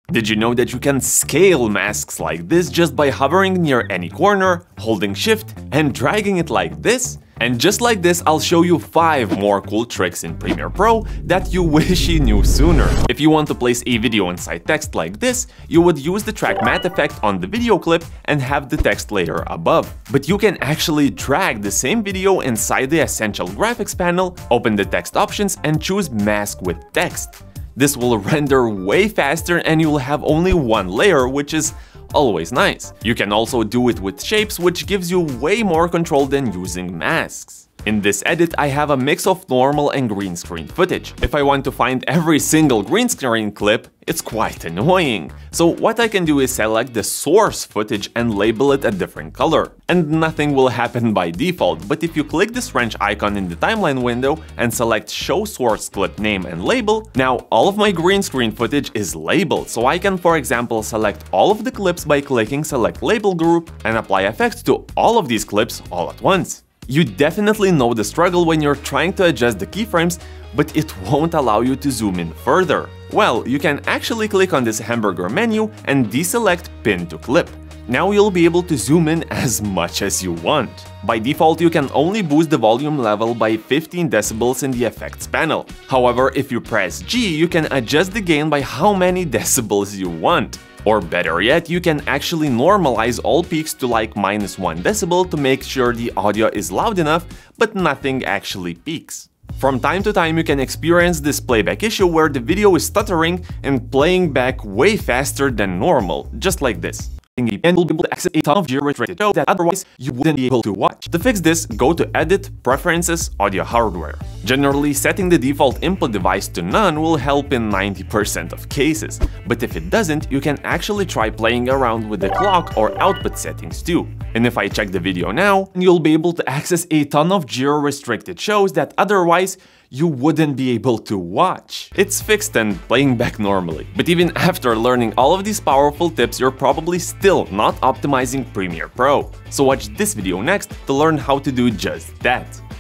Did you know that you can scale masks like this just by hovering near any corner, holding shift and dragging it like this? And just like this, I'll show you 5 more cool tricks in Premiere Pro that you wish you knew sooner. If you want to place a video inside text like this, you would use the track matte effect on the video clip and have the text layer above. But you can actually drag the same video inside the Essential Graphics panel, open the text options and choose Mask with Text. This will render way faster and you'll have only one layer, which is always nice. You can also do it with shapes, which gives you way more control than using masks. In this edit, I have a mix of normal and green screen footage. If I want to find every single green screen clip, it's quite annoying. So what I can do is select the source footage and label it a different color. And nothing will happen by default, but if you click this wrench icon in the timeline window and select Show Source Clip Name and Label, now all of my green screen footage is labeled, so I can, for example, select all of the clips by clicking Select Label Group and apply effects to all of these clips all at once. You definitely know the struggle when you're trying to adjust the keyframes, but it won't allow you to zoom in further. Well, you can actually click on this hamburger menu and deselect Pin to Clip. Now you'll be able to zoom in as much as you want. By default, you can only boost the volume level by 15 decibels in the effects panel. However, if you press G, you can adjust the gain by how many decibels you want. Or better yet, you can actually normalize all peaks to like -1 decibel to make sure the audio is loud enough, but nothing actually peaks. From time to time, you can experience this playback issue where the video is stuttering and playing back way faster than normal, just like this. And will be able to access a ton of geo-restricted shows that otherwise you wouldn't be able to watch. To fix this, go to Edit, Preferences, Audio Hardware. Generally, setting the default input device to none will help in 90% of cases, but if it doesn't, you can actually try playing around with the clock or output settings too. And if I check the video now, you'll be able to access a ton of geo-restricted shows that otherwise you wouldn't be able to watch. It's fixed and playing back normally. But even after learning all of these powerful tips, you're probably still not optimizing Premiere Pro. So watch this video next to learn how to do just that.